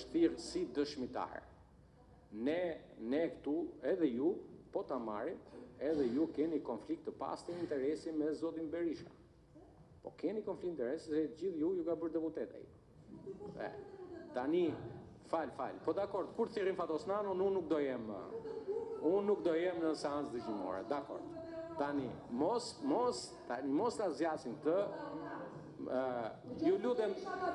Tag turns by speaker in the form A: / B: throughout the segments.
A: thirrë si dëshmitar. Ne këtu, edhe ju, po ta marrim, edhe ju keni konflikt të pastë interesi me zotin Berisha. Po keni konflikt interesi se gjithë ju ka bërë deputet ai. Tani, fal. Po dakord, kur thirrim Fatosnanon, unë nuk do jem në seancë dëgjimore, dakord. Tani, mos ta zgjasin këtë. Ju lutem.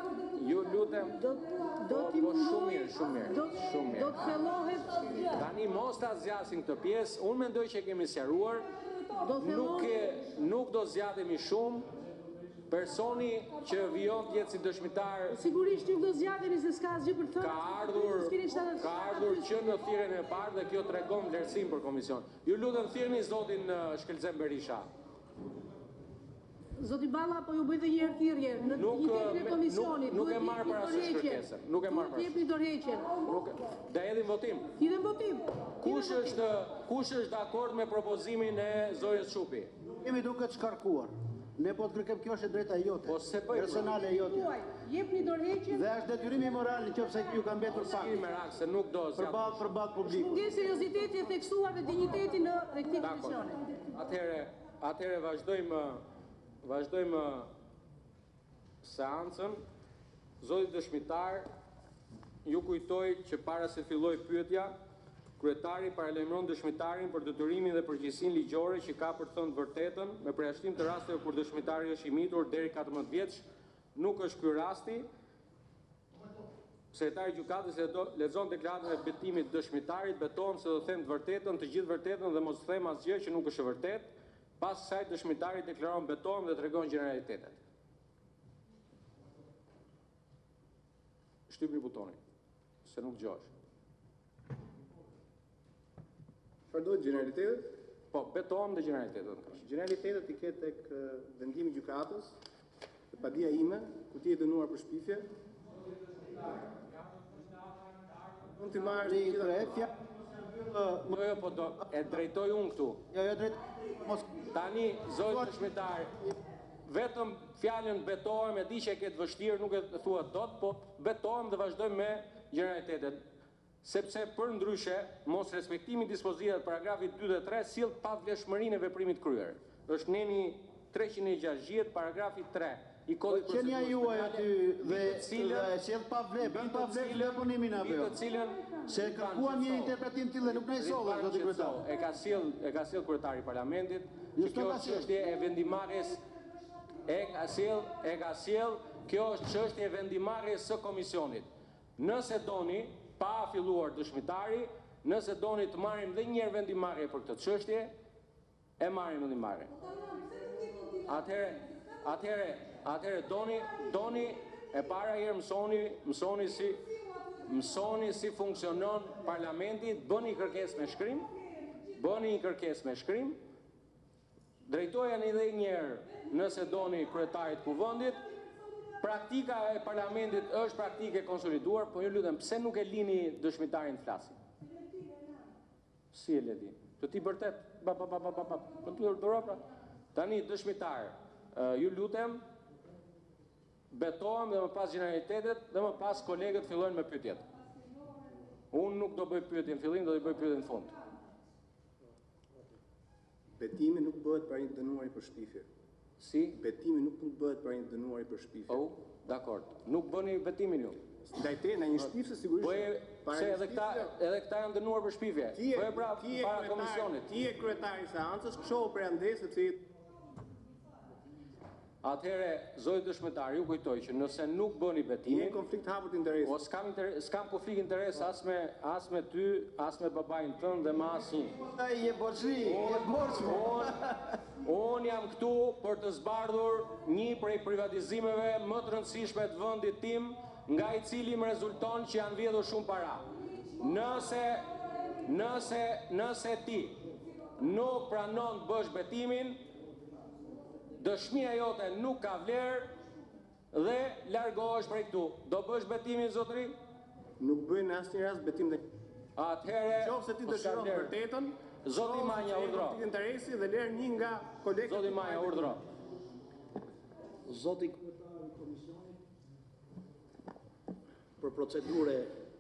A: Po shumë mirë.
B: Do të thellohet.
A: Tani mos ta zgjasin këtë pjesë. Unë mendoj që kemi sqaruar. Nuk do zgjatemi shumë. Personi që vijon të jetë si dëshmitar.
B: Sigurisht ju do zgjateni se s'ka asgjë për të thënë.
A: Ka ardhur që në thirrjen e parë dhe kjo tregon vlerësim për komision. Ju lutem thirrni zotin Shkelzem Berisha.
B: Zoti Balla, po ju bëjtë një herë thirrje në një komisionit.
A: Nuk e marr parasysh kërkesën. Nuk e marr parasysh.
B: Jepni dorëheqjen.
A: Da hedhim votim.
B: Hidhem votim.
A: Kush është dakord me propozimin e Zojës Shupi?
C: Kemi duke të shkarkuar. Ne po të kërkem, kjo është e drejta jote.
A: Po se bëjmë.
C: Personale jote.
B: Jepni dorëheqjen.
C: Dhe është detyrimi moral nëse ju ka mbetur pak.
A: Merak se nuk do
C: përballë publikut.
B: Shumë serioziteti e theksuar dhe digniteti në këtij komisioni.
A: Atëherë vazhdojmë seancën. Zoti dëshmitar, ju kujtoj që para se filloj pyetja, kryetari paralajmëron dëshmitarin për detyrimin dhe përgjegjësinë ligjore që ka për të thënë vërtetën, me përjashtim të rasteve kur dëshmitari është i mitur deri 14 vjeç. Nuk është ky rasti. Sekretari i gjykatës lexon deklaratën e betimit të dëshmitarit, betohem se do them të vërtetën, të gjithë vërtetën dhe mos them asgjë që nuk është e vërtetë. Pas kësaj dëshmitari deklaron betohem dhe tregon gjeneralitetet. Shtypni butonin, se nuk dëgjohesh.
D: Çfarë do gjeneralitetet?
A: Po, betohem dhe gjeneralitetet.
D: Gjeneralitetet i ketë tek vendimi i gjykatës, dhe padia ime, ku ti je dënuar për shpifje. Mund të marrë
A: po do e drejtoj unë këtu. Tani, zoti dëshmitar, vetëm fjalën betohem, e di që e ketë vështirë, nuk e thua dot, po betohem dhe vazhdojmë me gjeneralitetet. Sepse për ndryshe, mos respektimi dispozitave të paragrafit 2 dhe 3 sill pavlefshmërinë e veprimit kryer. Është neni 360, paragrafi 3 i kodit procedurës.
C: Qenia juaj aty dhe sjell pavlefshmëri punimin apo jo? Se kërkuam një interpretim tillë nuk na i solla zoti kryetar.
A: E ka sjell kryetari i parlamentit. Kjo është çështje e vendimarrjes. Kjo është çështje e vendimarrjes së komisionit. Nëse doni pa filluar dëshmitari, nëse doni të marrim dhe një herë vendimarrje për këtë çështje, e marrim vendimarrjen. Atëherë doni e para herë mësoni si funksionon parlamenti, bëni kërkesë me shkrim, drejtojeni edhe një herë nëse doni kryetarit kuvendit. Praktika e parlamentit është praktike konsoliduar, po ju lutem, pse nuk e lini dëshmitarin të flasi? Si e ledi? Të ti bërtet? Tani dëshmitar, ju lutem, betohem dhe më pas gjeneralitetet dhe më pas kolegët fillojnë me pyetjet. Unë nuk do bëj pyetje në fillim, do të bëj pyetje në fund.
D: Betimi nuk bëhet për një dënuari për shpifje.
A: Si?
D: Betimi nuk mund bëhet për një dënuari për shpifje.
A: Oh, dakord. Nuk bëni betimin ju.
D: Ndaj te, në një shpifje sigurisht.
A: Se edhe këta janë dënuar për shpifje. Po e para komisionit.
D: Ti e kryetari i seancës, këshohu për ande sepse
A: Atëherë, zoti dëshmitar, ju kujtoj që nëse nuk bëni betimin,
D: konflikt hapur të interesit.
A: O s'kam konflikt interes as me ty, as me babain tënd dhe me asnjë.
C: Ai je borxhi.
A: Unë jam këtu për të zbardhur një prej privatizimeve më të rëndësishme të vendit tim, nga i cili më rezulton që janë vjedhur shumë para. Nëse ti nuk pranon të bësh betimin, dëshmia jote nuk ka vlerë dhe largohesh prej këtu. Do bësh betimin, zotëri?
D: Nuk bëj në asnjë rast betim dhe.
A: Atëherë,
D: qofse ti dëshiron vërtetën,
A: zoti Manja urdhro.
D: Interesi dhe lër një nga kolegët.
A: Zoti Manja urdhro.
C: Zoti komisionit për procedurë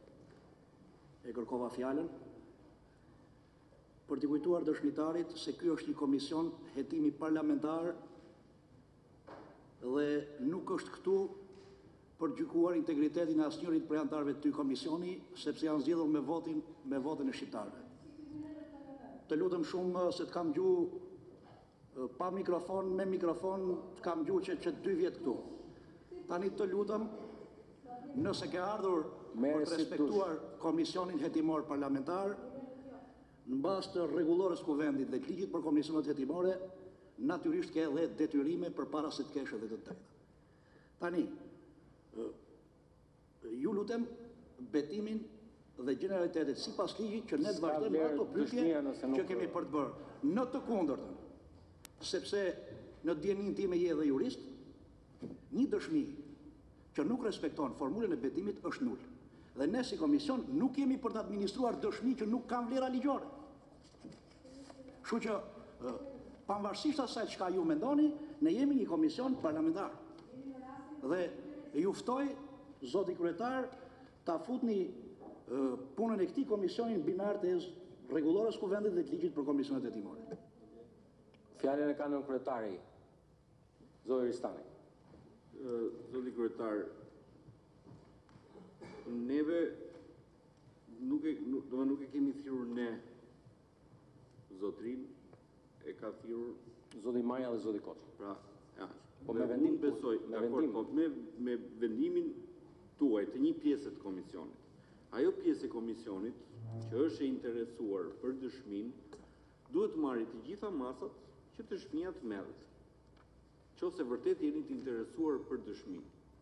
E: e kërkova fjalën për t'i kujtuar dëshmitarit se ky është një komision hetimi parlamentar dhe nuk është këtu për gjykuar integritetin e asnjërit prej anëtarëve të këtij komisioni, sepse janë zgjedhur me votën e shqiptarëve. Të lutem shumë se të kam gjuhë pa mikrofon, me mikrofon, të kam gjuhë që 2 vjet këtu. Tani të lutem, nëse ke ardhur për të respektuar komisionin hetimor parlamentar, në bazë të rregullores kuvendit dhe të ligjit për komisionet hetimore, natyrisht ke edhe detyrime përpara se të kesh edhe të drejta. Tani, ju lutem betimin dhe generalitetet sipas ligjit që ne të vazhdojmë ato pyetje që kemi për të bërë. Në të kundërtën, sepse në dijenin time je edhe jurist, një dëshmi që nuk respekton formulën e betimit është nul. Dhe ne si komision nuk jemi për të administruar dëshmi që nuk kanë vlera ligjore. Kështu që, pavarësisht asaj çka ju mendoni, ne jemi një komision parlamentar. Dhe ju ftoj, zoti kryetar, ta futni punën e këtij komisioni në binar të rregullores kuvendit dhe të ligjit për komisionet hetimore.
A: Fjalën e ka nën kryetari, zoti Ristani.
F: Zoti kryetar, neve nuk e kemi thirrur ne zotrin, e ka thirrur
A: zoti Maja dhe zoti Koç.
F: Pra, ja.
A: Po me vendim,
F: besoj, me vendimin tuaj të një pjesë të komisionit. Ajo pjesë e komisionit që është e interesuar për dëshmin, duhet marrë të gjitha masat që dëshmia të merret. Qofse vërtet jeni të interesuar për dëshmin.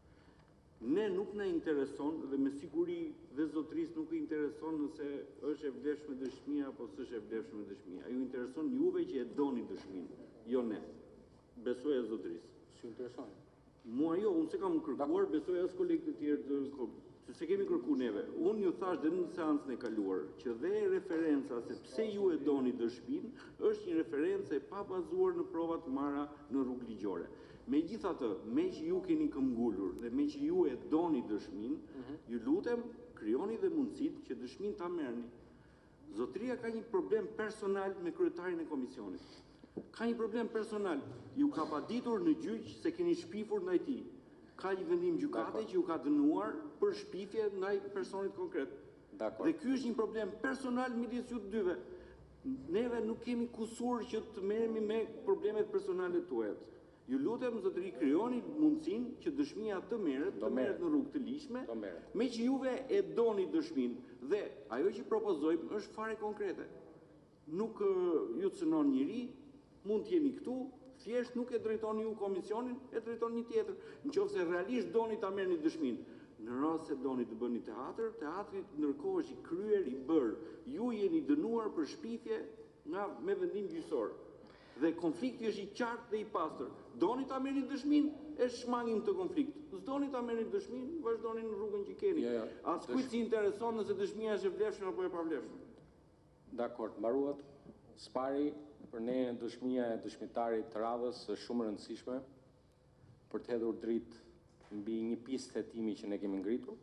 F: Ne nuk na intereson dhe me siguri dhe zotris nuk i intereson nëse është e vlefshme dëshmia apo s'është e vlefshme dëshmia. Ju intereson juve që e doni dëshmin, jo ne. Besoj e zotris.
A: Si intereson?
F: Mua jo, unë se kam kërkuar, besoj as kolegët e tjerë se kemi kërku neve. Unë ju thash dhe në seancën e kaluar që dhe referenca se pse ju e doni dëshmin është një referencë e pa bazuar në prova të marra në rrugë ligjore. Megjithatë, me që ju keni këmbgulur dhe me që ju e doni dëshmin, ju lutem krijoni dhe mundësitë që dëshmin ta merrni. Zotria ka një problem personal me kryetarin e komisionit. Ka një problem personal. Ju ka paditur në gjyq se keni shpifur ndaj tij. Ka një vendim gjykate që ju ka dënuar për shpifje ndaj personit konkret. Dhe ky është një problem personal midis ju të dyve. Neve nuk kemi kusur që të merremi me problemet personale tuaja. Ju lutem zotëri krijoni mundësinë që dëshmia të merret në rrugë të ligjshme, me që juve e doni dëshminë dhe ajo që propozojmë është fare konkrete. Nuk ju cënon njëri, mund të jemi këtu, thjesht nuk e drejtoni ju komisionin, e drejton një tjetër. Nëse realisht doni ta merrni dëshminë, në rast se doni të bëni teatr, teatri ndërkohë është i kryer, i bër. Ju jeni dënuar për shpifje me vendim gjyqësor. Dhe konflikti është i qartë dhe i pastër. Doni ta merrni dëshminë, e shmangim të konflikt. S'doni ta merrni dëshminë, vazhdoni në rrugën që keni. Askujt si intereson nëse dëshmia është e vlefshme apo e pavlefshme.
A: Dakor, mbaruat. Spari, për ne dëshmia e dëshmitarit të radhës është shumë e rëndësishme për të hedhur dritë mbi një pistë hetimi që ne kemi ngritur.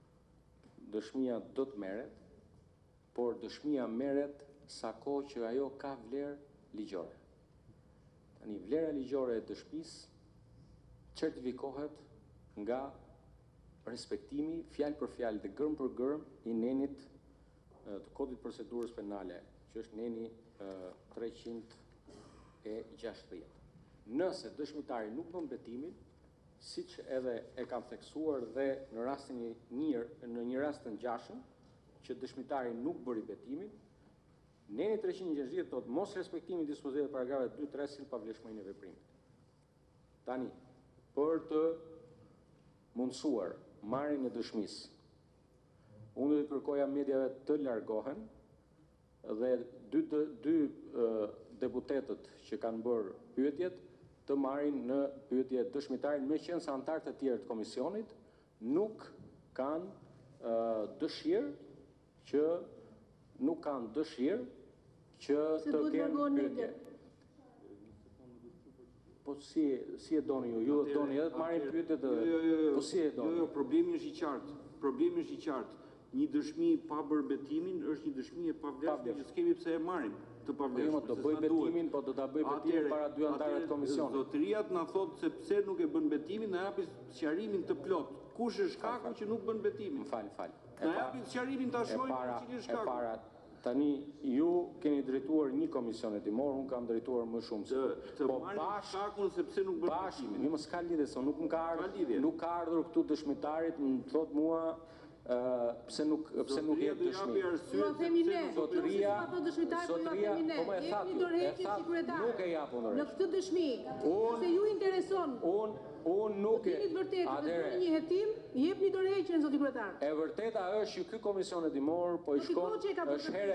A: Dëshmia do të merret, por dëshmia merret sa kohë që ajo ka vlerë ligjore. Tani vlera ligjore e dëshmisë certifikohet nga respektimi fjalë për fjalë dhe gërm për gërm i nenit të kodit procedurës penale, që është neni 360. Nëse dëshmitari nuk bën betimin, siç edhe e kam theksuar dhe në rastin në një rast të ngjashëm, që dëshmitari nuk bëri betimin, neni 360 thotë mos respektimi i dispozitive të paragrafeve 2-3 sill pavlefshmërinë e veprimit. Tani, për të mundësuar marrjen e dëshmisë, unë do të kërkoja mediave të largohen dhe dy deputetët që kanë bërë pyetjet të marrin në pyetje dëshmitarin, meqense se anëtarët e tjerë të komisionit nuk kanë dëshirë që të kenë pyetje. Po si e doni ju? Ju e doni edhe të marrin pyetjet po si e doni?
F: Jo, problemi është i qartë. Problemi është i qartë. Një dëshmi pa bërë betimin është një dëshmi e pavlefshme që s'kemi pse e marrim të pavlefshme.
A: Do bëj betimin, po do ta bëj betimin para dy anëtarëve të komisionit.
F: Zotëria na thotë se pse nuk e bën betimin, na japi sqarimin të plot. Kush është shkaku që nuk bën betimin?
A: Fal.
F: Na japi sqarimin ta shohim cili është shkaku.
A: E para, tani ju keni drejtuar një komision hetimor, unë kam drejtuar më shumë.
F: Po bashkë shkakun se pse nuk bën betimin.
A: Një mos ka lidhje, se nuk ka ardhur këtu dëshmitarit, më thot mua pse nuk jep dëshmi.
B: Ju a themi ne,
A: Zotëria,
B: po më e thatë,
A: nuk e japun
B: në këtë dëshmi, se ju intereson.
A: Unë nuk e...
B: Atëre, një hetim, jepni dorëheqjen, zoti kryetar.
A: E vërteta është që ky komision hetimor po i shkon, është hera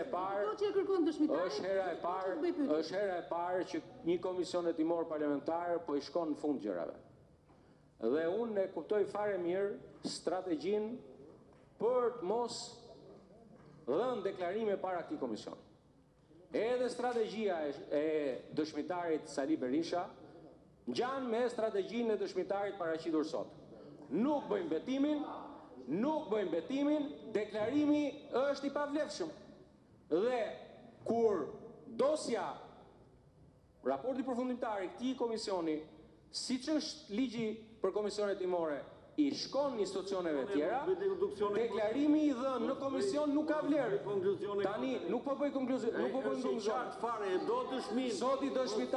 A: e parë që një komision hetimor parlamentar po i shkon në fund gjërave. Dhe unë e kuptoj fare mirë strategjin për të mos dhënë deklarime para këtij komisioni. Edhe strategjia e dëshmitarit Sali Berisha ngjan me strategjinë e dëshmitarit paraqitur sot. Nuk bëjmë betimin, deklarimi është i pavlefshëm. Dhe kur dosja, raporti përfundimtar i këtij komisioni, siç është ligji për komisionet hetimore, i shkon institucioneve tjera, deklarimi i dhënë në komision nuk ka vlerë. Tani nuk po bëj konkluzion, Zoti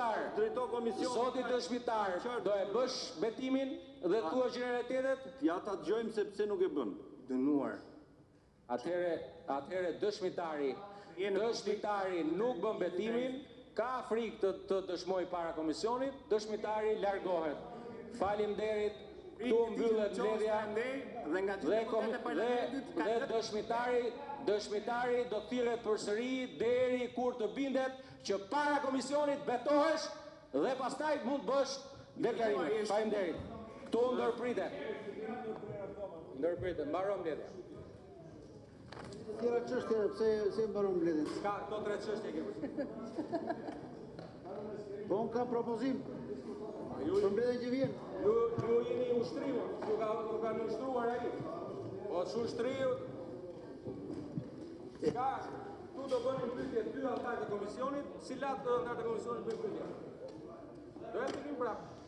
A: dëshmitar, do e bësh betimin dhe thua generalitetet?
F: Ja ta dëgjojmë se pse nuk e bën.
D: Dënuar.
A: Atëherë dëshmitari nuk bën betimin, ka frikë të dëshmoj para komisionit, dëshmitari largohet. Faleminderit. Këtu mbyllet mbledhja dhe dëshmitari do thirret përsëri deri kur të bindet që para komisionit betohesh dhe pastaj mund të bësh deklarimin. Faleminderit. Këtu ndërpritet, mbaron mbledhja.
C: Tjera çështje, pse mbaron mbledhjen?
A: Ka këto 3 çështje kemi.
C: Po unë kam propozim. Për mbledhjen që vjen.
A: Ju jeni ushtrimur, ju kanë ushtruar ai. Po ushtrim. Tu do bënin pyetje 2 anëtarë të komisionit, si latë anëtarë të komisionit bëjnë pyetje. Do e bëjmë prapë.